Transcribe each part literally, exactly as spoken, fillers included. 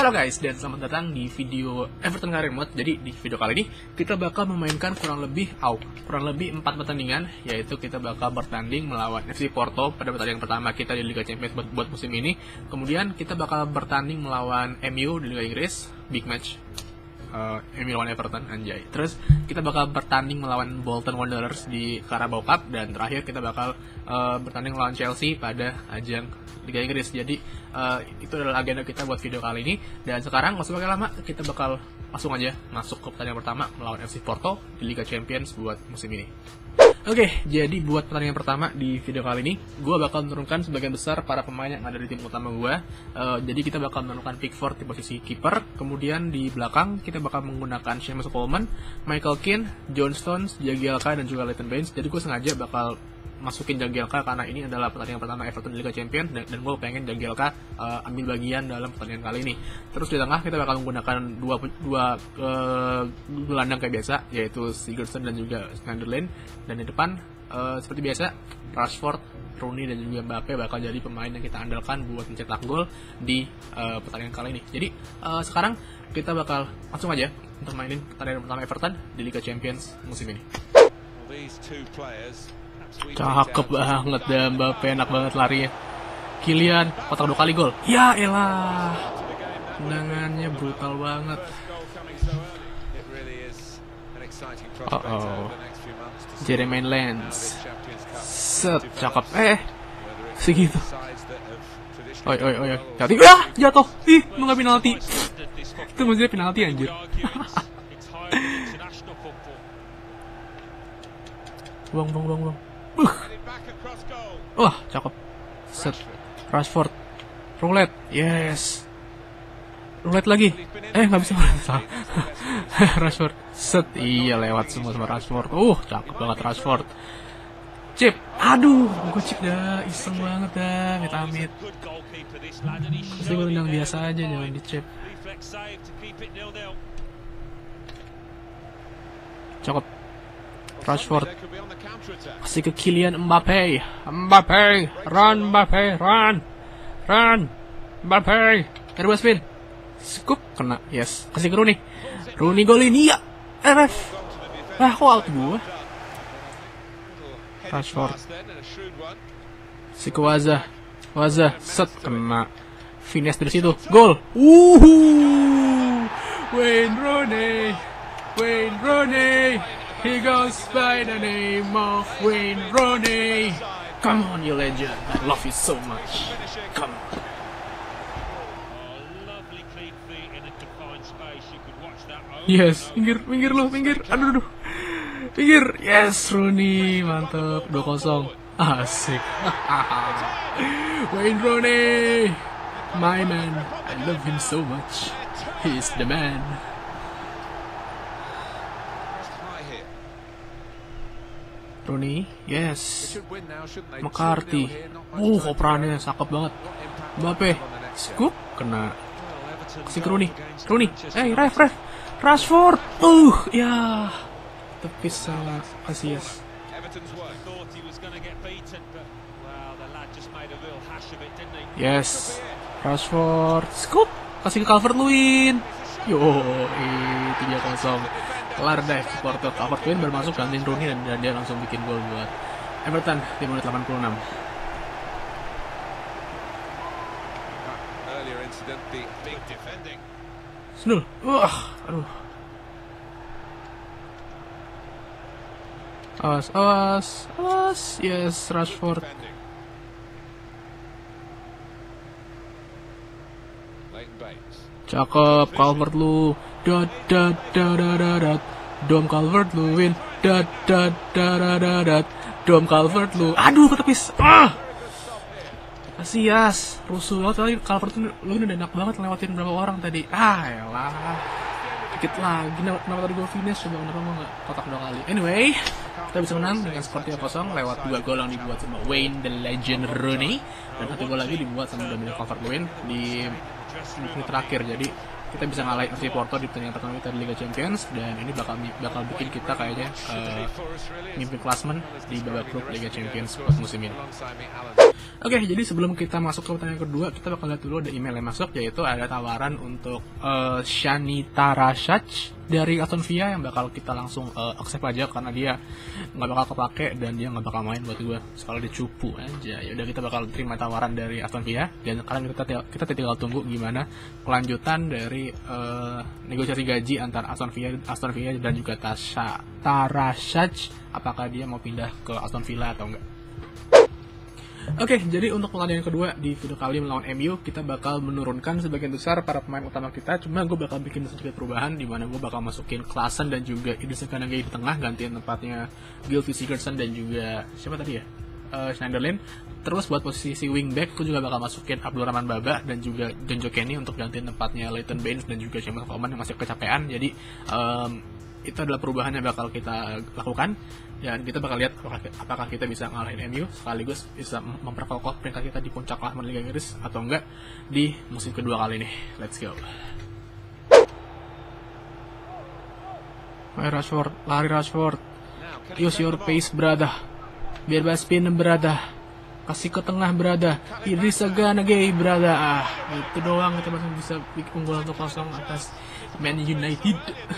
Halo guys, dan selamat datang di video Everton Career Mode. Jadi di video kali ini kita bakal memainkan kurang lebih au, kurang lebih empat pertandingan, yaitu kita bakal bertanding melawan F C Porto pada pertandingan pertama kita di Liga Champions buat, buat musim ini. Kemudian kita bakal bertanding melawan M U di Liga Inggris, big match. Uh, M U lawan Everton, anjay. Terus kita bakal bertanding melawan Bolton Wanderers di Carabao Cup, dan terakhir kita bakal uh, bertanding melawan Chelsea pada ajang Liga Inggris. Jadi uh, itu adalah agenda kita buat video kali ini. Dan sekarang nggak usah pakai lama, kita bakal langsung aja masuk ke pertandingan pertama melawan F C Porto di Liga Champions buat musim ini. Oke, okay, jadi buat pertandingan pertama di video kali ini, gue bakal menurunkan sebagian besar para pemain yang ada di tim utama gue. Uh, jadi kita bakal menurunkan Pickford di posisi kiper. Kemudian di belakang kita bakal menggunakan Seamus Coleman, Michael Keane, John Stones, Jagielka, dan juga Leighton Baines. Jadi gue sengaja bakal masukin Jagielka karena ini adalah pertandingan pertama Everton di Liga Champions, dan, dan gue pengen Jagielka uh, ambil bagian dalam pertandingan kali ini. Terus di tengah kita bakal menggunakan dua dua uh, gelandang kayak biasa, yaitu Sigurdsson dan juga Schneiderlin. Dan di depan uh, seperti biasa Rashford, Rooney, dan juga Mbappe bakal jadi pemain yang kita andalkan buat mencetak gol di uh, pertandingan kali ini. Jadi uh, sekarang kita bakal langsung aja untuk mainin pertandingan pertama Everton di Liga Champions musim ini. Cakep banget dah Mbappe, enak banget larinya. Kylian kotak dua kali gol. Ya elah, tendangannya brutal banget. Oh oh, Jermaine Lens, set, cakep. Eh, segitu. Oi oi oi, jatuh. Ah, jatuh. Ih, lu nggak penalti. Itu maksudnya penalti anjir. Buang buang buang buang. Uh. Wah, cakep. Set. Rashford. Roulette. Yes. Roulette lagi. Eh, nggak bisa. Rashford. Set. Iya, lewat semua sama Rashford. Uh, cakep banget Rashford. Chip. Aduh, gue chip dah. Iseng banget dah. Amit-amit. Terus gue tendang biasa aja, jangan di chip. Cakep. Rashford kasih ke Kylian Mbappe. Mbappe, run Mbappe, run, run Mbappe. Airbus spin, scoop, kena. Yes, kasih ke Rooney. Rooney golin, iya. R F. Ah, kok out gua. Rashford kasih ke Waza. Waza, set, kena. Finish dari situ, gol. Uhuh. Wayne Rooney, Wayne Rooney. He goes by the name of Wayne Rooney. Come on, you legend. I love you so much. Come on. Yes, minggir, minggir lo, minggir. Aduh, aduh. Minggir. Yes, Rooney. Mantap. dua kosong. Asik. Wayne Rooney. My man. I love him so much. He's the man. Rooney, yes. McCarthy, uh, operannya cakep banget. Mbappe, scoop, kena. Kasih ke Rooney, Rooney, eh, hey, ref, ref, Rashford, uh, ya, tepis sama Casillas. Yes, Rashford, scoop, kasih ke Calvert-Lewin. Yo, tiga kosong. Kelar deh, Porto. Calvert-Lewin baru masuk gantiin Rooney, dan, dan dia langsung bikin gol buat Everton di menit delapan puluh enam. Snul. Wah, aduh. Awas, awas, awas. Yes, Rashford. Cakep, Calvert-Lewin. Da da da da da da. Dom Calvert-Lewin. Da da da da da da. Dom Calvert-Lewin. Aduh, ketepis. Ah. Casillas, rusuh banget tadi. Calvert-Lewin udah enak banget lewatin berapa orang tadi. Ah, elah. Dikit lagi. Kenapa tadi gue finish? Coba kenapa gue nggak kotak dua kali. Anyway, kita bisa menang dengan skor tiga kosong lewat dua gol yang dibuat sama Wayne the Legend Rooney, dan satu gol lagi dibuat sama Dominic Calvert-Lewin di menit terakhir. Jadi kita bisa ngalahin F C Porto di pertandingan pertama kita di Liga Champions, dan ini bakal bakal bikin kita kayaknya uh, mimpin klasmen di babak grup Liga Champions buat musim ini. Oke, okay, jadi sebelum kita masuk ke pertandingan kedua, kita bakal lihat dulu ada email yang masuk, yaitu ada tawaran untuk uh, Shani Tarashach dari Aston Villa yang bakal kita langsung uh, accept aja karena dia nggak bakal kepake dan dia nggak bakal main buat gue sekali dicupu aja. Ya udah, kita bakal terima tawaran dari Aston Villa, dan sekarang kita kita tinggal tunggu gimana kelanjutan dari uh, negosiasi gaji antara Aston Villa Aston Villa dan juga Tasha Tarashach, apakah dia mau pindah ke Aston Villa atau enggak. Oke, okay, jadi untuk pertandingan kedua di video kali melawan M U, kita bakal menurunkan sebagian besar para pemain utama kita. Cuma gue bakal bikin sedikit perubahan, di mana gue bakal masukin Klaassen dan juga Idrissa Gana Gueye di tengah, gantiin tempatnya Gylfi Sigurdsson dan juga siapa tadi ya, uh, Schneiderlin. Terus buat posisi wingback, gue juga bakal masukin Abdulrahman Baba dan juga Jonjo Kenny untuk gantiin tempatnya Leighton Baines dan juga Seamus Coleman yang masih kecapean. Jadi um, itu adalah perubahan yang bakal kita lakukan, dan kita bakal lihat apakah, apakah kita bisa ngalahin M U sekaligus bisa memperkokoh peringkat kita di puncak klasemen Liga Inggris atau enggak di musim kedua kali ini. Let's go. Ayo Rashford, lari Rashford, use your pace brother, biar spin brother, kasih ke tengah brother, Idrissa Gana Gueye brother. Ah, itu doang kita masih bisa bikin unggul untuk kosong atas Man United.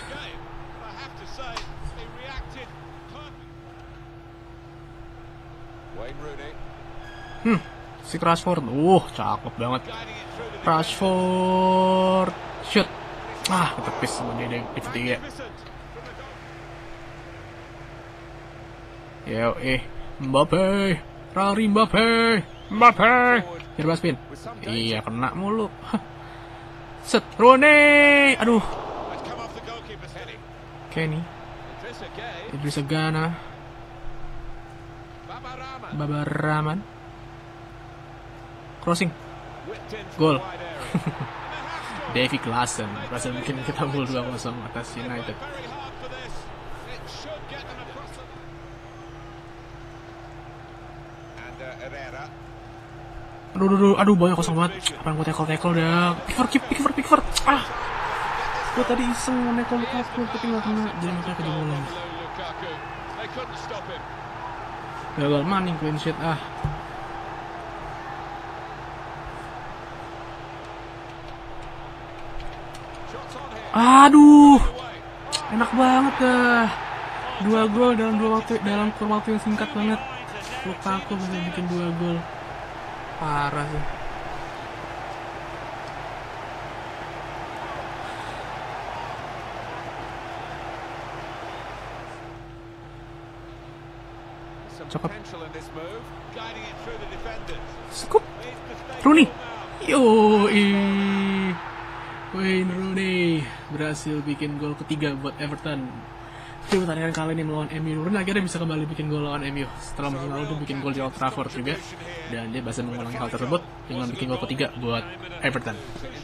Hmm, si Rashford, uh, cakep banget. Rashford, shoot, ah, ketepis sama dia di ketiga. Yo, eh, Mbappe, lari Mbappe, Mbappe, biar spin. Iya, kena mulu. Set, Rooney, aduh. Kenny, Idrissa Gana, Baba Rahman, crossing, gol. Davy Klaassen berhasil bikin kita gol dua kosong atas United. Aduh, aduh, aduh, aduh, banyak kosong banget. Apa yang gue tackle-tackle dah. Pickford, keep, Pickford, Pickford. Ah, gue tadi iseng tackle Lukaku, tapi nggak kena. Jadi makanya kejebolan. Gagal maning, clean sheet, ah. Aduh, enak banget dah. Dua gol dalam dua waktu dalam kurun waktu yang singkat banget. Lukaku bisa bikin dua gol. Parah sih. Cakep. Scoop. Rooney. Yoi. Wayne Rooney berhasil bikin gol ketiga buat Everton. Di pertandingan kali ini melawan M U, Rooney akhirnya bisa kembali bikin gol lawan M U. Setelah musim lalu dia bikin gol di Old Trafford juga, dan dia bisa mengulangi hal tersebut dengan bikin gol ketiga buat Everton.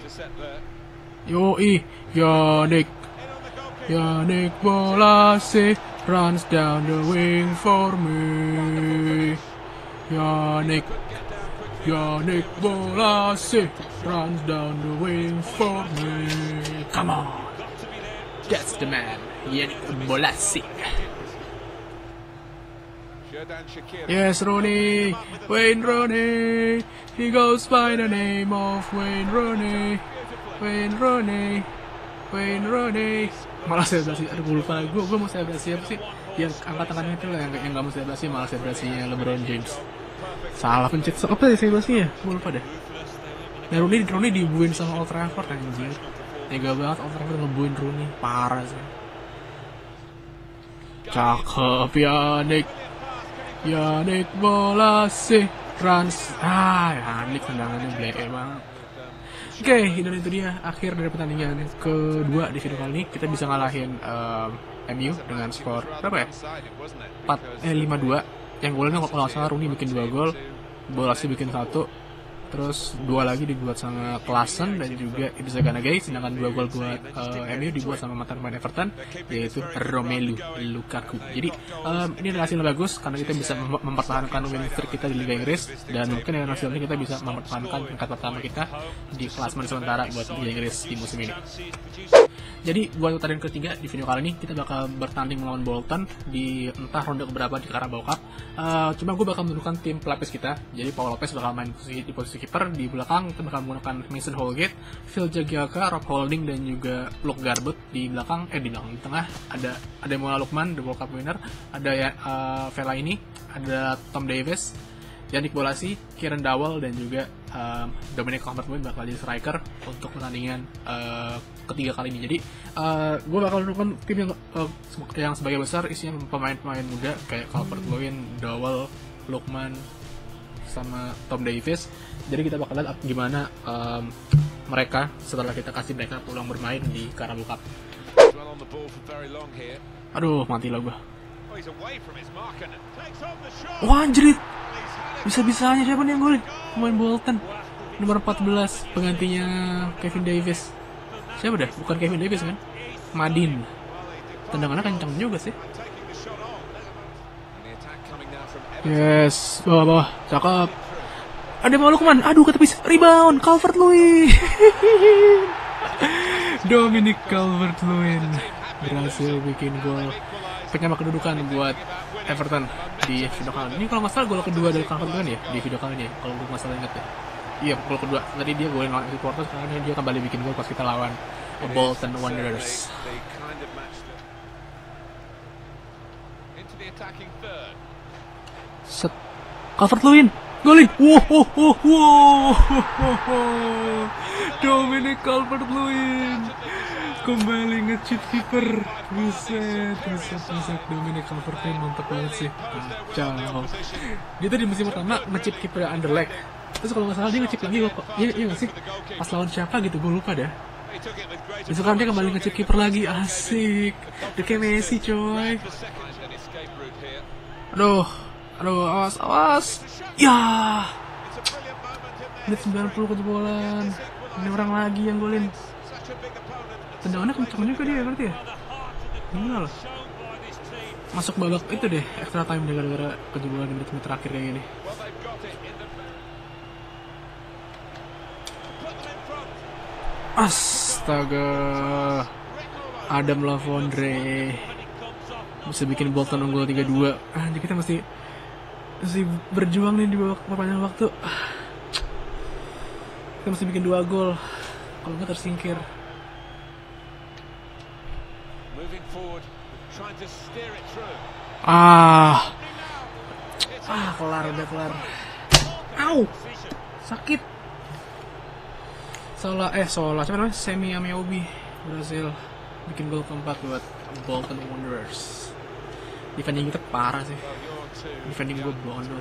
Yoi, Yannick, Yannick Bolasie runs down the wing for me. Yannick, Yannick Bolasie runs down the wing for me. Come on, that's the man, Yannick Bolasie. Yes, Rooney, Wayne Rooney. He goes by the name of Wayne Rooney. Wayne Rooney, Wayne Rooney. Malah selebrasi, aduh gue lupa lagi, gue, gue mau selebrasi apa sih? Yang angkat tangannya itu lah, yang, yang gak mau selebrasi, malah selebrasinya LeBron James. Salah pencet, so, apa sih selebrasinya? Gue lupa deh. Nah, Rooney, Rooney dibuin sama Old Trafford, anjir. Tega banget Old Trafford ngebuin Rooney, parah sih. Cakep, Yannick. Yannick Bolasie runs. Ah, Yannick tendangannya bleke banget. Oke, okay, dan itu dia akhir dari pertandingan kedua di video kali ini. Kita bisa ngalahin um, M U dengan skor berapa ya? empat, eh lima dua. Yang golnya kalau nggak salah Rooney bikin dua gol, Bolasie bikin satu, Terus dua lagi dibuat sama Klaassen dan juga Idrissa Gana Gueye, sedangkan dua gol buat uh, M U dibuat sama mantan pemain Everton yaitu Romelu Lukaku. Jadi um, ini adalah hasil yang bagus karena kita bisa mem mempertahankan winning streak kita di Liga Inggris, dan mungkin dengan hasil ini kita bisa mempertahankan peringkat pertama kita di klasemen sementara buat Liga Inggris di musim ini. Jadi buat pertandingan ketiga di video kali ini kita bakal bertanding melawan Bolton di entah ronde keberapa di Carabao Cup. Uh, cuma gue bakal menentukan tim pelapis kita. Jadi Paul Lopez bakal main posisi, di posisi kiper. Di belakang kita bakal menggunakan Mason Holgate, Phil Jagielka, Rob Holding dan juga Luke Garbutt. Di belakang eh di belakang di tengah ada ada Mola Lukman, the World Cup winner. Ada ya uh, Vela ini, ada Tom Davies, Yannick Bolasie, Kieran Dowell dan juga um, Dominic Calvert-Lewin bakal jadi striker untuk pertandingan uh, ketiga kali ini. Jadi uh, gue bakal menentukan tim yang uh, yang sebagai besar isinya pemain-pemain muda kayak Calvert-Lewin, Dowell, Lukman sama Tom Davies. Jadi kita bakal lihat gimana um, mereka setelah kita kasih mereka peluang bermain di Carabao Cup. Aduh, mati lah gue. Wah, anjrit. Bisa-bisanya siapa nih yang golin? Pemain Bolton nomor empat belas, penggantinya Kevin Davies. Siapa dah? Bukan Kevin Davies kan? Madin. Tendangannya kencang juga sih. Yes, bawah-bawah, cakep. Ada Mola Lukman, aduh ke tepis, rebound, Calvert-Lewin. Dominic Calvert-Lewin berhasil bikin gol penyama kedudukan buat Everton di video kali ini. Kalau nggak salah gol kedua dari Calvert-Lewin ya di video kali ini, kalau gue nggak salah inget ya. Iya, gol kedua. Tadi dia golin lawan Porto, sekarang dia kembali bikin gol pas kita lawan Bolton Wanderers. Set Calvert-Lewin golin. Wow, wow, wow, wow. Dominic Calvert-Lewin kembali nge-chip keeper. Buset, buset, buset. Dominic Calvert-Lewin mantap banget sih. Kacau. Dia tuh di musim pertama nge-chip keeper Anderlecht. Terus kalau nggak salah dia nge-chip lagi kok. Iya, iya nggak sih? Pas lawan siapa gitu, gue lupa dah. Besok kan dia kembali nge-chip keeper lagi. Asik. Udah kayak Messi coy. Aduh. Aduh, awas, awas. Ya. Menit sembilan puluh kejebolan. Ini orang lagi yang golin. Tendangannya kencang juga dia berarti ya. Gimana loh. Masuk babak itu deh, extra time deh gara-gara kejebolan di menit-menit terakhir kayak gini. Astaga. Adam Lavondre bisa bikin Bolton unggul tiga dua. Ah, jadi kita masih masih berjuang nih di babak perpanjangan waktu. Kita mesti bikin dua gol kalau nggak tersingkir. Ah, ah kelar udah kelar. Au, sakit. Sola eh Sola siapa namanya? Semi Ameobi berhasil bikin gol keempat buat Bolton Wanderers. Defending kita parah sih. Defending gue bondo.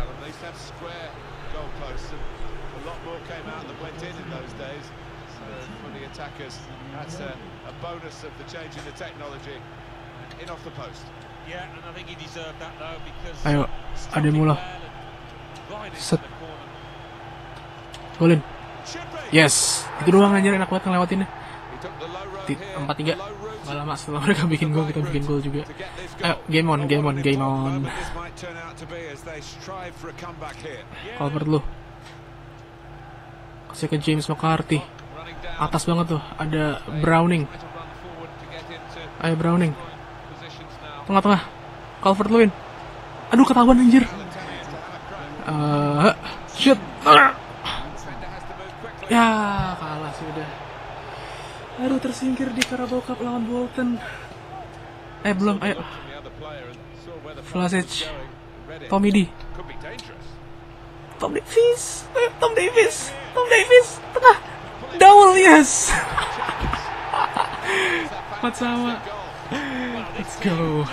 Ayo, ada mula. Set. Golin. Yes, itu doang anjir, enak banget ngelewatinnya. empat tiga. Gak lama setelah mereka bikin gol, kita bikin gol juga. Ayo, game on, game on, game on. Calvert lu. Kasih ke James McCarthy. Atas banget tuh, ada Browning. Ayo Browning. Tengah-tengah. Calvert-Lewin. Aduh, ketahuan anjir. Uh, shoot. Uh. Ya, kalah sih udah. Aduh, tersingkir di Carabao Cup lawan Bolton. Eh, belum, ayo. Vlasic. Tommy D. Tom Davies. Eh, Tom Davies. Tom Davies. Tengah. Dowell, yes. Empat sama. Let's go.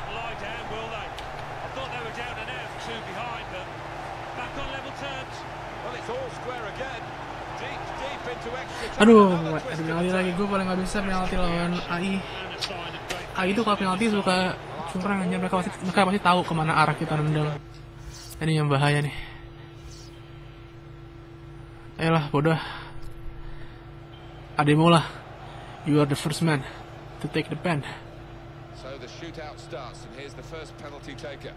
Aduh, ada penalti lagi. Gue paling gak bisa penalti lawan A I. A I itu kalau penalti suka curang aja. Mereka pasti, mereka pasti tahu kemana arah kita nendang. Ini yang bahaya nih. Ayolah, bodoh. Ademola, you are the first man to take the pen. So the shootout starts and here's the first penalty taker.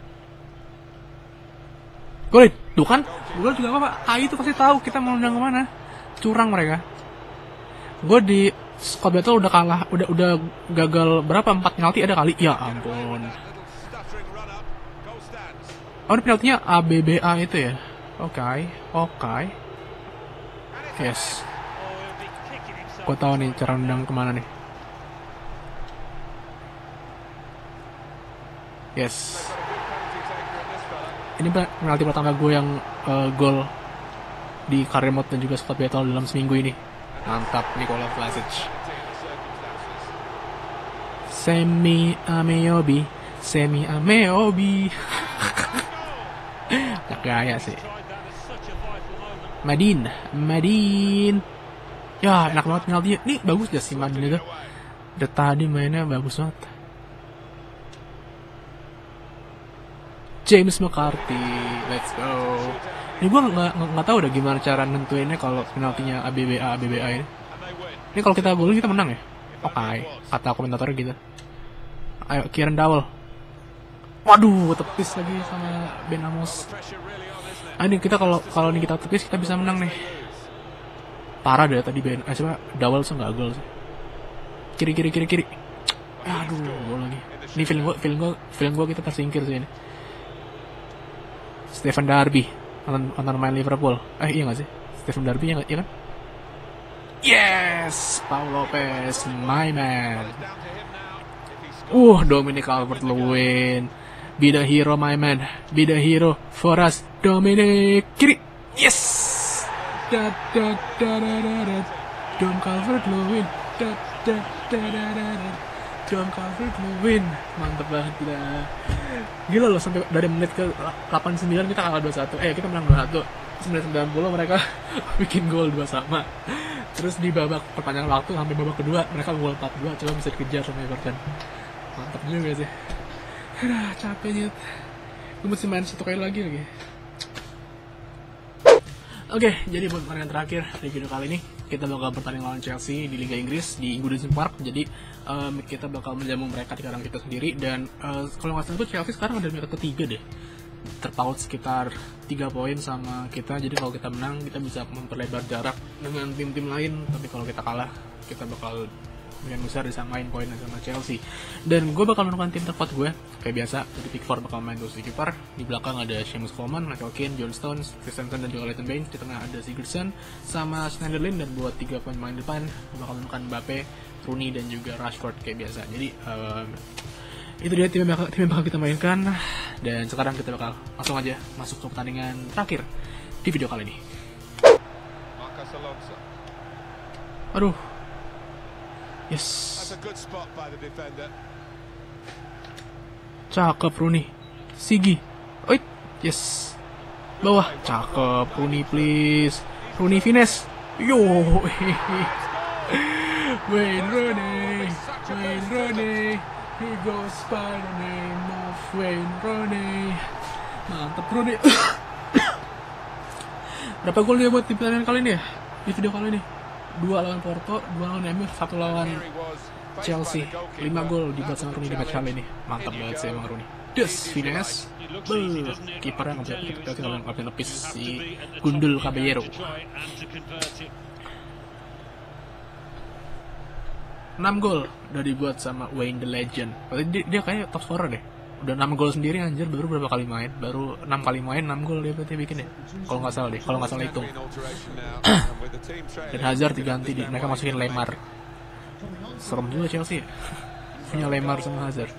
Gol, tuh kan? Gol juga apa? A I itu pasti tahu kita mau nendang kemana. Curang mereka. Gue di Scott Battle udah kalah, udah udah gagal berapa? Empat penalti ada kali. Ya ampun. Oh, ini penaltinya A B B A itu ya? Oke, okay. oke. Okay. Yes. Gue tahu nih cara nendang kemana nih. Yes. Ini penalti pertama gue yang uh, gol di career mode dan juga Scott Battle dalam seminggu ini. Mantap, Nikola Vlasic. Semi Ameobi, Semi Ameobi. Tak gaya sih. Madin, Madin. Ya, enak banget penaltinya. Nih bagus ya si Madin itu. Dari tadi mainnya bagus banget. James McCarthy, let's go. Ini gue nggak nggak tahu udah gimana cara nentuinnya kalau penaltinya A B B A A B B A ini. Ini kalau kita gol kita menang ya? Oke, okay. Kata komentatornya gitu. Ayo Kieran Dowell. Waduh, tepis lagi sama Ben Amos. Ah, ini kita kalau kalau ini kita tepis kita bisa menang nih. Parah deh tadi Ben. Eh siapa? Dowell sih nggak gol sih. Kiri kiri kiri kiri. Aduh, gol lagi. Ini feeling gue feeling gue feeling gue kita tersingkir sih ini. Stephen Darby nonton main Liverpool. Eh iya gak sih? Stephen Darby ya, iya kan? Yes! Paul Lopez, my man. Uh, Dominic Calvert-Lewin. Be the hero, my man. Be the hero for us. Dominic kiri. Yes! Da da da da da da. Dom Calvert-Lewin. Da da da da da da. Dom Calvert-Lewin. Mantap banget kita. Gila loh, sampai dari menit ke delapan puluh sembilan kita kalah dua satu. Eh, kita menang dua satu. sembilan sembilan puluh mereka bikin gol dua sama. Terus di babak perpanjangan waktu sampai babak kedua mereka gol empat dua, coba bisa dikejar sama Everton. Mantap juga sih. Aduh, capek nyet. Gue mesti main satu kali lagi lagi. Oke, okay, jadi buat pertandingan terakhir di video kali ini kita bakal bertanding lawan Chelsea di Liga Inggris di Goodison Park. Jadi um, kita bakal menjamu mereka di kandang kita sendiri. Dan uh, kalau nggak salah tuh Chelsea sekarang ada di peringkat ketiga deh, terpaut sekitar tiga poin sama kita. Jadi kalau kita menang kita bisa memperlebar jarak dengan tim-tim lain. Tapi kalau kita kalah kita bakal yang besar disamain poinnya sama Chelsea. Dan gue bakal menentukan tim terkuat gue kayak biasa. Jadi pick four bakal main terus di kiper. Di belakang ada Seamus Coleman, Michael Keane, John Stones, Christensen dan juga Leighton Baines. Di tengah ada Sigurdsson sama Schneiderlin. Dan buat tiga pemain depan bakal menentukan Mbappe, Rooney dan juga Rashford kayak biasa. Jadi um, itu dia tim yang, bakal, tim yang bakal kita mainkan. Dan sekarang kita bakal langsung aja masuk ke pertandingan terakhir di video kali ini. Aduh. Yes. Cakep Rooney. Sigi. Oi. Yes. Bawah. Cakep Rooney please. Rooney finish. Yo. Wayne Rooney. Wayne Rooney. He goes by the name of Wayne Rooney. Mantap Rooney. Berapa gol dia buat di pertandingan kali ini ya? Di video kali ini? Dua lawan Porto, dua lawan M U, satu lawan Chelsea. Lima gol dibuat sama Rooney di match kali ini. Mantap banget sih emang Rooney. Des, Fines, bel, kipernya nggak bisa nggak bisa nepis si Gundul Caballero. Enam gol udah dibuat sama Wayne the Legend. Dia, dia kayaknya top scorer deh. Udah enam gol sendiri anjir, baru berapa kali main? Baru enam kali main, enam gol dia berarti bikin deh. Kalau nggak salah deh, kalau nggak salah hitung. Dan Hazard diganti, di, mereka masukin Lemar. Serem juga Chelsea. Punya Lemar sama Hazard.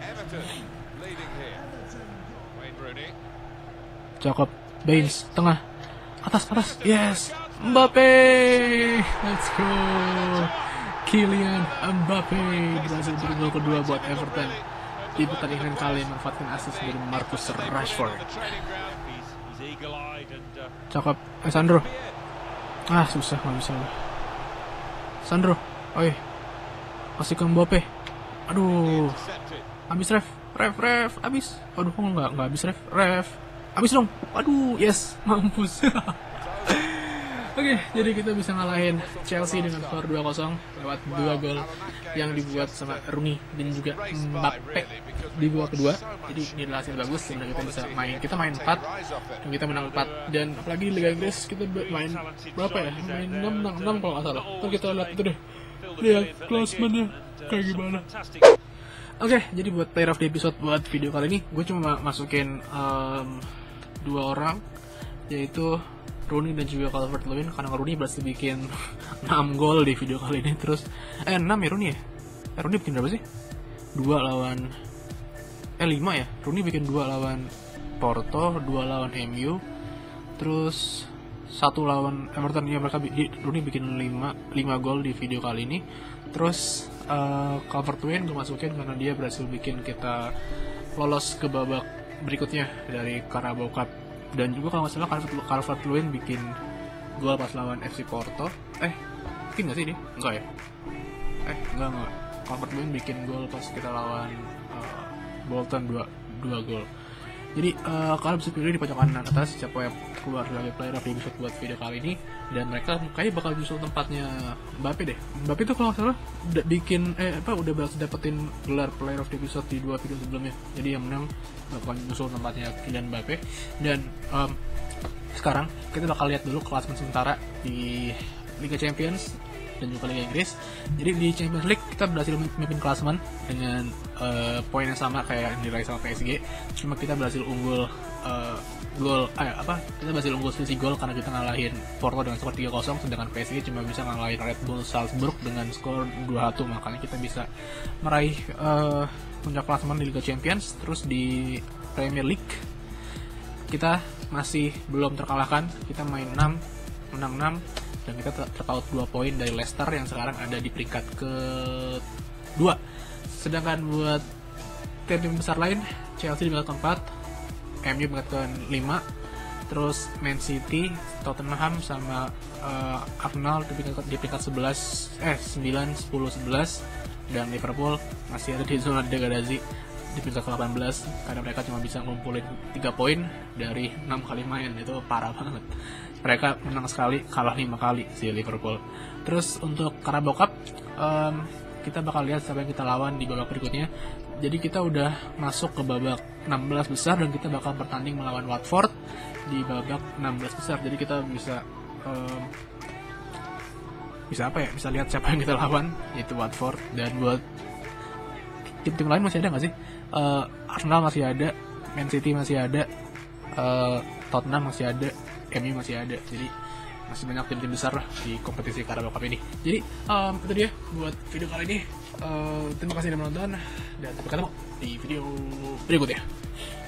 Cakep, Baines, tengah. Atas, atas, yes. Mbappe, let's go. Kylian Mbappe berhasil bergol kedua buat Everton. Di pertandingan kali memanfaatkan assist dari Marcus Rashford. Cakep, eh Sandro. Ah susah nggak bisa lah. Sandro, oi, kasih ke Mbappe. Aduh, habis ref, ref, ref, habis. Aduh, kok nggak nggak habis ref, ref, habis dong. Aduh, yes, mampus. Oke, jadi kita bisa ngalahin Chelsea dengan skor dua kosong lewat dua gol yang dibuat sama Rooney dan juga Mbappe di babak kedua. Jadi ini adalah hasil bagus sehingga kita bisa main. Kita main empat dan kita menang empat, dan apalagi di Liga Inggris kita main berapa ya? Main enam menang enam kalau nggak salah. Ntar kita lihat itu deh. Lihat klasemennya kayak gimana. Oke, jadi buat player of the episode buat video kali ini, gue cuma masukin um, dua orang, yaitu Rooney dan juga Calvert-Lewin, karena Rooney berhasil bikin enam gol di video kali ini. Terus, eh enam ya Rooney ya? Eh Rooney bikin berapa sih? dua lawan, eh lima ya? Rooney bikin dua lawan Porto, dua lawan M U, terus satu lawan Everton. Ya mereka Rooney bikin lima, lima gol di video kali ini. Terus uh, Calvert-Lewin gue masukin karena dia berhasil bikin kita lolos ke babak berikutnya dari Carabao Cup. Dan juga kalau nggak salah Calvert-Lewin bikin gol pas lawan F C Porto. Eh, bikin nggak sih dia? Enggak ya? Eh, enggak enggak. Calvert-Lewin bikin gol pas kita lawan uh, Bolton dua gol. Jadi uh, kalian bisa pilih di pojok kanan atas siapa yang keluar sebagai player of the episode buat video kali ini, dan mereka kayaknya bakal nyusul tempatnya Mbappe deh. Mbappe itu kalau nggak salah udah bikin eh apa udah berhasil dapetin gelar player of the episode di dua video sebelumnya. Jadi yang menang bakal nyusul tempatnya Kylian Mbappe. Dan um, sekarang kita bakal lihat dulu klasemen sementara di Liga Champions dan juga Liga Inggris. Jadi di Champions League kita berhasil memimpin klasemen dengan uh, poin yang sama kayak yang diraih sama P S G. Cuma kita berhasil unggul uh, gol, eh, apa? Kita berhasil unggul selisih gol karena kita ngalahin Porto dengan skor tiga kosong, sedangkan P S G cuma bisa ngalahin Red Bull Salzburg dengan skor dua satu. Makanya kita bisa meraih uh, puncak klasemen di Liga Champions. Terus di Premier League kita masih belum terkalahkan. Kita main enam, menang enam, dan kita terpaut dua poin dari Leicester yang sekarang ada di peringkat kedua. Sedangkan buat tim-tim besar lain, Chelsea di peringkat keempat, M U peringkat kelima, terus Man City, Tottenham sama uh, Arsenal di peringkat, di peringkat sebelas, eh sembilan, sepuluh, sebelas, dan Liverpool masih ada di zona degradasi di peringkat delapan belas karena mereka cuma bisa ngumpulin tiga poin dari enam kali main. Itu parah banget. Mereka menang sekali, kalah lima kali si Liverpool. Terus untuk Carabao Cup, um, kita bakal lihat siapa yang kita lawan di babak berikutnya. Jadi kita udah masuk ke babak enam belas besar dan kita bakal bertanding melawan Watford di babak enam belas besar. Jadi kita bisa um, bisa apa ya? Bisa lihat siapa yang kita lawan, yaitu Watford. Dan buat tim-tim lain masih ada nggak sih? Uh, Arsenal masih ada, Man City masih ada, uh, Tottenham masih ada, M U masih ada. Jadi masih banyak tim-tim besar lah di kompetisi Carabao Cup ini. Jadi um, itu dia buat video kali ini. Uh, terima kasih sudah menonton dan sampai ketemu di video berikutnya.